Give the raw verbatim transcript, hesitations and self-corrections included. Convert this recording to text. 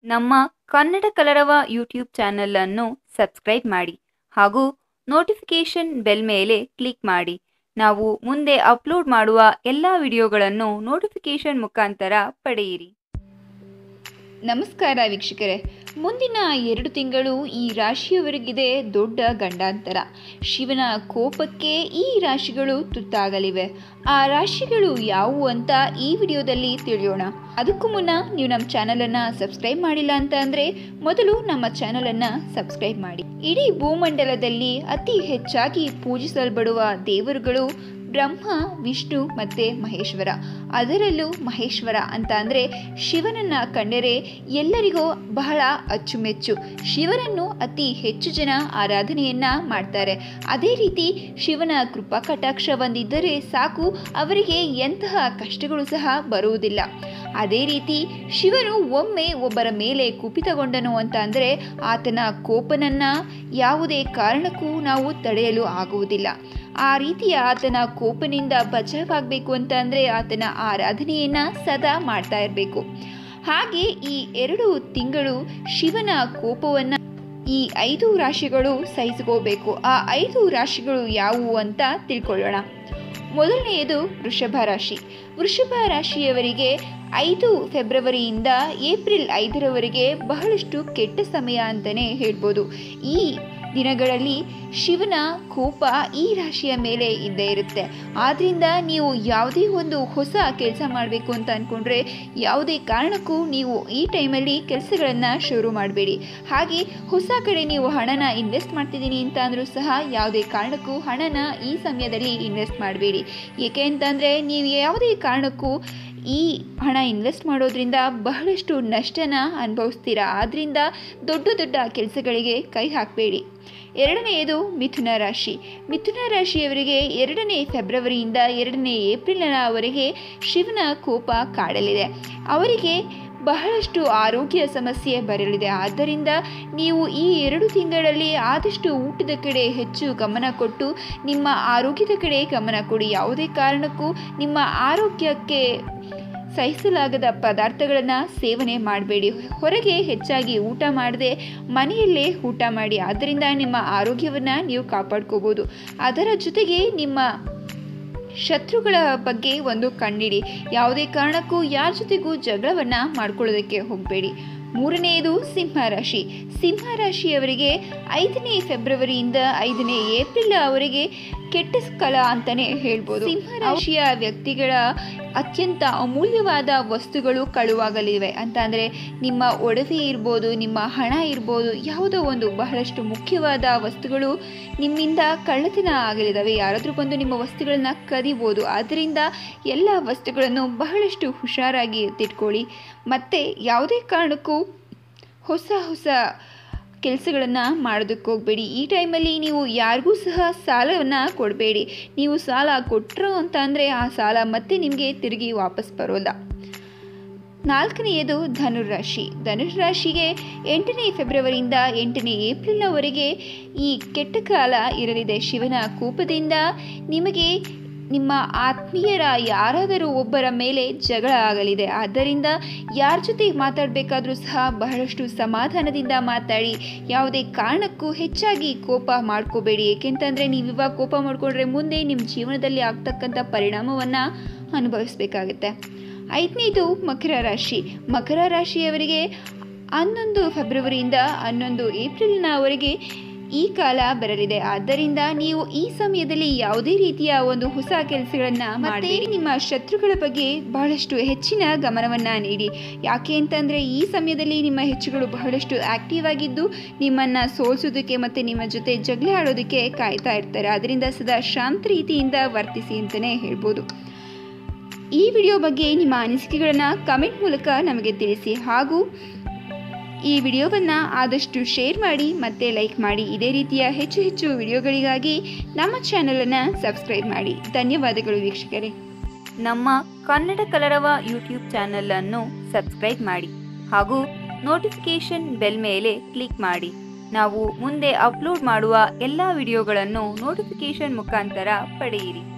ನಮ್ಮ ಕನ್ನಡ ಕಲರವ YouTube channel ಅನ್ನು ಸಬ್ಸ್ಕ್ರೈಬ್ ಮಾಡಿ ಹಾಗೂ ನೋಟಿಫಿಕೇಶನ್ ಬೆಲ್ ಮೇಲೆ ಕ್ಲಿಕ್ ಮಾಡಿ. ನಾವು ಮುಂದೆ ಅಪ್ಲೋಡ್ ಮಾಡುವ ಎಲ್ಲ ವಿಡಿಯೋಗಳನ್ನು ನೋಟಿಫಿಕೇಶನ್ ಮುಖಾಂತರ ಪಡೆಯಿರಿ. ನಮಸ್ಕಾರ ವೀಕ್ಷಕರೇ, ಮುಂದಿನ ಎರಡು ತಿಂಗಳು ಈ ರಾಶಿಯವರಿಗಿದೆ ದೊಡ್ಡ ಗಂಡಾಂತರ. ಶಿವನ ಕೋಪಕ್ಕೆ ಈ ರಾಶಿಗಳು ತುತ್ತಾಗಲಿವೆ. ಆ ರಾಶಿಗಳು ಯಾವುವು ಅಂತ ಈ ವಿಡಿಯೋದಲ್ಲಿ ತಿಳಿಯೋಣ. ಅದಕ್ಕೂ ಮುನ್ನ ನೀವು ನಮ್ಮ ಚಾನಲನ್ನು ಸಬ್ಸ್ಕ್ರೈಬ್ ಮಾಡಿಲ್ಲ ಅಂತ ಅಂದರೆ ಮೊದಲು ನಮ್ಮ ಚಾನಲನ್ನು ಸಬ್ಸ್ಕ್ರೈಬ್ ಮಾಡಿ. ಇಡೀ ಭೂಮಂಡಲದಲ್ಲಿ ಅತಿ ಹೆಚ್ಚಾಗಿ ಪೂಜಿಸಲ್ಪಡುವ ದೇವರುಗಳು ಬ್ರಹ್ಮ, ವಿಷ್ಣು ಮತ್ತು ಮಹೇಶ್ವರ. ಅದರಲ್ಲೂ ಮಹೇಶ್ವರ ಅಂತ ಅಂದರೆ ಶಿವನನ್ನು ಕಂಡರೆ ಎಲ್ಲರಿಗೂ ಬಹಳ ಅಚ್ಚುಮೆಚ್ಚು. ಶಿವನನ್ನು ಅತಿ ಹೆಚ್ಚು ಜನ ಆರಾಧನೆಯನ್ನು ಮಾಡ್ತಾರೆ. ಅದೇ ರೀತಿ ಶಿವನ ಕೃಪಾ ಕಟಾಕ್ಷ ಒಂದಿದ್ದರೆ ಸಾಕು, ಅವರಿಗೆ ಎಂತಹ ಕಷ್ಟಗಳು ಸಹ ಬರುವುದಿಲ್ಲ. ಅದೇ ರೀತಿ ಶಿವನು ಒಮ್ಮೆ ಒಬ್ಬರ ಮೇಲೆ ಕುಪಿತಗೊಂಡನು ಅಂತ ಅಂದರೆ ಆತನ ಕೋಪನನ್ನು ಯಾವುದೇ ಕಾರಣಕ್ಕೂ ನಾವು ತಡೆಯಲು ಆಗುವುದಿಲ್ಲ. ಆ ರೀತಿಯ ಆತನ ಕೋಪನಿಂದ ಬಚಾವಾಗಬೇಕು ಅಂತ ಅಂದರೆ ಆತನ ಆರಾಧನೆಯನ್ನು ಸದಾ ಮಾಡ್ತಾ ಇರಬೇಕು. ಹಾಗೆ ಈ ಎರಡು ತಿಂಗಳು ಶಿವನ ಕೋಪವನ್ನು ಈ ಐದು ರಾಶಿಗಳು ಸಹಿಸಿಕೋಬೇಕು. ಆ ಐದು ರಾಶಿಗಳು ಯಾವುವು ಅಂತ ತಿಳ್ಕೊಳ್ಳೋಣ. ಮೊದಲನೆಯದು ವೃಷಭ ರಾಶಿ. ವೃಷಭ ರಾಶಿಯವರಿಗೆ ಐದು ಫೆಬ್ರವರಿಯಿಂದ ಏಪ್ರಿಲ್ ಐದರವರೆಗೆ ಬಹಳಷ್ಟು ಕೆಟ್ಟ ಸಮಯ ಅಂತಲೇ ಹೇಳ್ಬೋದು. ಈ ದಿನಗಳಲ್ಲಿ ಶಿವನ ಕೋಪ ಈ ರಾಶಿಯ ಮೇಲೆ ಇದ್ದೇ ಇರುತ್ತೆ. ಆದ್ದರಿಂದ ನೀವು ಯಾವುದೇ ಒಂದು ಹೊಸ ಕೆಲಸ ಮಾಡಬೇಕು ಅಂತ ಅಂದ್ಕೊಂಡ್ರೆ ಯಾವುದೇ ಕಾರಣಕ್ಕೂ ನೀವು ಈ ಟೈಮಲ್ಲಿ ಕೆಲಸಗಳನ್ನು ಶುರು ಮಾಡಬೇಡಿ. ಹಾಗೆ ಹೊಸ ಕಡೆ ನೀವು ಹಣನ ಇನ್ವೆಸ್ಟ್ ಮಾಡ್ತಿದ್ದೀನಿ ಅಂತ ಅಂದರೂ ಸಹ ಯಾವುದೇ ಕಾರಣಕ್ಕೂ ಹಣನ ಈ ಸಮಯದಲ್ಲಿ ಇನ್ವೆಸ್ಟ್ ಮಾಡಬೇಡಿ. ಏಕೆ ಅಂತಂದರೆ ನೀವು ಯಾವುದೇ ಕಾರಣಕ್ಕೂ ಈ ಹಣ ಇನ್ವೆಸ್ಟ್ ಮಾಡೋದ್ರಿಂದ ಬಹಳಷ್ಟು ನಷ್ಟನ ಅನುಭವಿಸ್ತೀರಾ. ಆದ್ದರಿಂದ ದೊಡ್ಡ ದೊಡ್ಡ ಕೆಲಸಗಳಿಗೆ ಕೈ ಹಾಕಬೇಡಿ. ಎರಡನೆಯದು ಮಿಥುನ ರಾಶಿ. ಮಿಥುನ ರಾಶಿಯವರಿಗೆ ಎರಡನೇ ಫೆಬ್ರವರಿಯಿಂದ ಎರಡನೇ ಏಪ್ರಿಲ್ನವರೆಗೆ ಶಿವನ ಕೋಪ ಕಾಡಲಿದೆ. ಅವರಿಗೆ ಬಹಳಷ್ಟು ಆರೋಗ್ಯ ಸಮಸ್ಯೆ ಬರಲಿದೆ. ಆದ್ದರಿಂದ ನೀವು ಈ ಎರಡು ತಿಂಗಳಲ್ಲಿ ಆದಷ್ಟು ಊಟದ ಕಡೆ ಹೆಚ್ಚು ಗಮನ ಕೊಟ್ಟು ನಿಮ್ಮ ಆರೋಗ್ಯದ ಕಡೆ ಗಮನ ಕೊಡಿ. ಯಾವುದೇ ಕಾರಣಕ್ಕೂ ನಿಮ್ಮ ಆರೋಗ್ಯಕ್ಕೆ ಸಹಿಸಲಾಗದ ಪದಾರ್ಥಗಳನ್ನು ಸೇವನೆ ಮಾಡಬೇಡಿ. ಹೊರಗೆ ಹೆಚ್ಚಾಗಿ ಊಟ ಮಾಡದೆ ಮನೆಯಲ್ಲೇ ಊಟ ಮಾಡಿ. ಆದ್ದರಿಂದ ನಿಮ್ಮ ಆರೋಗ್ಯವನ್ನು ನೀವು ಕಾಪಾಡ್ಕೋಬೋದು. ಅದರ ಜೊತೆಗೆ ನಿಮ್ಮ ಶತ್ರುಗಳ ಬಗ್ಗೆ ಒಂದು ಕಣ್ಣಿಡಿ. ಯಾವುದೇ ಕಾರಣಕ್ಕೂ ಯಾರ ಜೊತೆಗೂ ಜಗಳವನ್ನು ಮಾಡ್ಕೊಳ್ಳೋದಕ್ಕೆ ಹೋಗಬೇಡಿ. ಮೂರನೆಯದು ಸಿಂಹ ರಾಶಿ. ಸಿಂಹ ರಾಶಿಯವರಿಗೆ ಐದನೇ ಫೆಬ್ರವರಿಯಿಂದ ಐದನೇ ಏಪ್ರಿಲ್ ಅವರಿಗೆ ಕೆಟ್ಟ ಕಾಲ ಅಂತಲೇ ಹೇಳ್ಬೋದು. ಸಿಂಹ ರಾಶಿಯ ವ್ಯಕ್ತಿಗಳ ಅತ್ಯಂತ ಅಮೂಲ್ಯವಾದ ವಸ್ತುಗಳು ಕಳುವಾಗಲಿವೆ. ಅಂತ ಅಂದರೆ ನಿಮ್ಮ ಒಡವೆ ಇರ್ಬೋದು, ನಿಮ್ಮ ಹಣ ಇರ್ಬೋದು, ಯಾವುದೋ ಒಂದು ಬಹಳಷ್ಟು ಮುಖ್ಯವಾದ ವಸ್ತುಗಳು ನಿಮ್ಮಿಂದ ಕಳ್ಳತನ ಆಗಲಿದ್ದಾವೆ. ಯಾರಾದರೂ ಬಂದು ನಿಮ್ಮ ವಸ್ತುಗಳನ್ನ ಕದಿಬೋದು. ಆದ್ದರಿಂದ ಎಲ್ಲ ವಸ್ತುಗಳನ್ನು ಬಹಳಷ್ಟು ಹುಷಾರಾಗಿ ಎತ್ತಿಟ್ಕೊಳ್ಳಿ. ಮತ್ತು ಯಾವುದೇ ಕಾರಣಕ್ಕೂ ಹೊಸ ಹೊಸ ಕೆಲಸಗಳನ್ನು ಮಾಡೋದಕ್ಕೆ ಹೋಗಬೇಡಿ. ಈ ಟೈಮಲ್ಲಿ ನೀವು ಯಾರಿಗೂ ಸಹ ಸಾಲವನ್ನು ಕೊಡಬೇಡಿ. ನೀವು ಸಾಲ ಕೊಟ್ಟರು ಅಂತ ಅಂದರೆ ಆ ಸಾಲ ಮತ್ತೆ ನಿಮಗೆ ತಿರುಗಿ ವಾಪಸ್ ಬರೋಲ್ಲ. ನಾಲ್ಕನೆಯದು ಧನುರಾಶಿ. ಧನುರಾಶಿಗೆ ಎಂಟನೇ ಫೆಬ್ರವರಿಯಿಂದ ಎಂಟನೇ ಏಪ್ರಿಲ್ನವರೆಗೆ ಈ ಕೆಟ್ಟ ಕಾಲ ಇರಲಿದೆ. ಶಿವನ ಕೋಪದಿಂದ ನಿಮಗೆ ನಿಮ್ಮ ಆತ್ಮೀಯರ ಯಾರಾದರೂ ಒಬ್ಬರ ಮೇಲೆ ಜಗಳ ಆಗಲಿದೆ. ಆದ್ದರಿಂದ ಯಾರ ಜೊತೆ ಮಾತಾಡಬೇಕಾದ್ರೂ ಸಹ ಬಹಳಷ್ಟು ಸಮಾಧಾನದಿಂದ ಮಾತಾಡಿ. ಯಾವುದೇ ಕಾರಣಕ್ಕೂ ಹೆಚ್ಚಾಗಿ ಕೋಪ ಮಾಡ್ಕೋಬೇಡಿ. ಏಕೆಂತಂದರೆ ನೀವು ಇವಾಗ ಕೋಪ ಮಾಡಿಕೊಂಡ್ರೆ ಮುಂದೆ ನಿಮ್ಮ ಜೀವನದಲ್ಲಿ ಆಗ್ತಕ್ಕಂಥ ಪರಿಣಾಮವನ್ನು ಅನುಭವಿಸಬೇಕಾಗುತ್ತೆ. ಐದನೇದು ಮಕರ ರಾಶಿ. ಮಕರ ರಾಶಿಯವರಿಗೆ ಹನ್ನೊಂದು ಫೆಬ್ರವರಿಯಿಂದ ಹನ್ನೊಂದು ಏಪ್ರಿಲ್ನವರೆಗೆ ಈ ಕಾಲ ಬರಲಿದೆ. ಆದ್ದರಿಂದ ನೀವು ಈ ಸಮಯದಲ್ಲಿ ಯಾವುದೇ ರೀತಿಯ ಒಂದು ಹೊಸ ಕೆಲಸಗಳನ್ನು ಮಾಡಿ. ನಿಮ್ಮ ಶತ್ರುಗಳ ಬಗ್ಗೆ ಬಹಳಷ್ಟು ಹೆಚ್ಚಿನ ಗಮನವನ್ನು ನೀಡಿ. ಯಾಕೆ ಅಂತಂದರೆ ಈ ಸಮಯದಲ್ಲಿ ನಿಮ್ಮ ಹೆಚ್ಚುಗಳು ಬಹಳಷ್ಟು ಆಕ್ಟಿವ್ ಆಗಿದ್ದು ನಿಮ್ಮನ್ನು ಸೋಲಿಸೋದಕ್ಕೆ ಮತ್ತು ನಿಮ್ಮ ಜೊತೆ ಜಗಳ ಆಡೋದಕ್ಕೆ ಕಾಯ್ತಾ ಇರ್ತಾರೆ. ಅದರಿಂದ ಸದಾ ಶಾಂತ ರೀತಿಯಿಂದ ವರ್ತಿಸಿ ಅಂತಲೇ ಹೇಳ್ಬೋದು. ಈ ವಿಡಿಯೋ ಬಗ್ಗೆ ನಿಮ್ಮ ಅನಿಸಿಕೆಗಳನ್ನು ಕಮೆಂಟ್ ಮೂಲಕ ನಮಗೆ ತಿಳಿಸಿ. ಹಾಗೂ ಈ ವಿಡಿಯೋವನ್ನು ಆದಷ್ಟು ಶೇರ್ ಮಾಡಿ ಮತ್ತು ಲೈಕ್ ಮಾಡಿ. ಇದೇ ರೀತಿಯ ಹೆಚ್ಚು ಹೆಚ್ಚು ವಿಡಿಯೋಗಳಿಗಾಗಿ ನಮ್ಮ ಚಾನಲನ್ನು ಸಬ್ಸ್ಕ್ರೈಬ್ ಮಾಡಿ. ಧನ್ಯವಾದಗಳು ವೀಕ್ಷಕರೇ. ನಮ್ಮ ಕನ್ನಡ ಕಲರವ ಯೂಟ್ಯೂಬ್ ಚಾನಲ್ ಅನ್ನು ಸಬ್ಸ್ಕ್ರೈಬ್ ಮಾಡಿ ಹಾಗೂ ನೋಟಿಫಿಕೇಶನ್ ಬೆಲ್ ಮೇಲೆ ಕ್ಲಿಕ್ ಮಾಡಿ. ನಾವು ಮುಂದೆ ಅಪ್ಲೋಡ್ ಮಾಡುವ ಎಲ್ಲ ವಿಡಿಯೋಗಳನ್ನು ನೋಟಿಫಿಕೇಶನ್ ಮುಖಾಂತರ ಪಡೆಯಿರಿ.